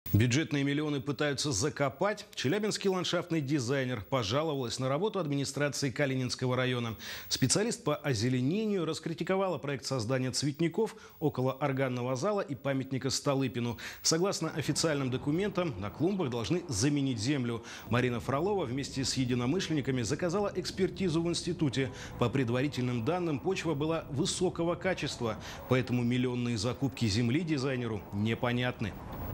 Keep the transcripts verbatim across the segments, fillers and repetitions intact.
Бюджетные миллионы пытаются закопать. Челябинский ландшафтный дизайнер пожаловалась на работу администрации Калининского района. Специалист по озеленению раскритиковала проект создания цветников около органного зала и памятника Столыпину. Согласно официальным документам, на клумбах должны заменить землю. Марина Фролова вместе с единомышленниками заказала экспертизу в институте. По предварительным данным, почва была высокого качества, поэтому миллионные закупки земли дизайнеру непонятны.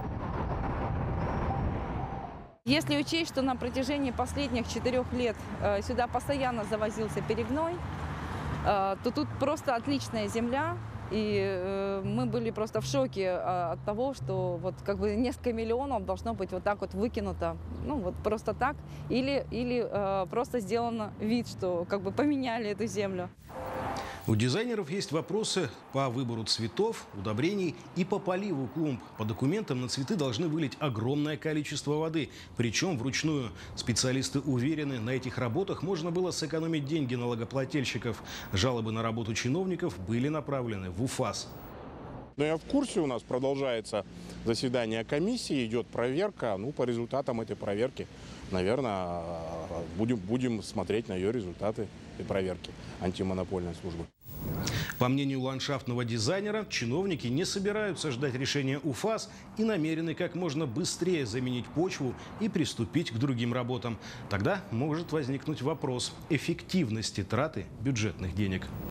Если учесть, что на протяжении последних четырех лет э, сюда постоянно завозился перегной, э, то тут просто отличная земля. И э, мы были просто в шоке э, от того, что вот как бы несколько миллионов должно быть вот так вот выкинуто, ну вот просто так, или, или э, просто сделано вид, что как бы поменяли эту землю. У дизайнеров есть вопросы по выбору цветов, удобрений и по поливу клумб. По документам на цветы должны вылить огромное количество воды, причем вручную. Специалисты уверены, на этих работах можно было сэкономить деньги налогоплательщиков. Жалобы на работу чиновников были направлены в УФАС. Но я в курсе, у нас продолжается заседание комиссии, идет проверка. Ну, по результатам этой проверки, наверное, будем, будем смотреть на ее результаты и проверки антимонопольной службы. По мнению ландшафтного дизайнера, чиновники не собираются ждать решения УФАС и намерены как можно быстрее заменить почву и приступить к другим работам. Тогда может возникнуть вопрос эффективности траты бюджетных денег.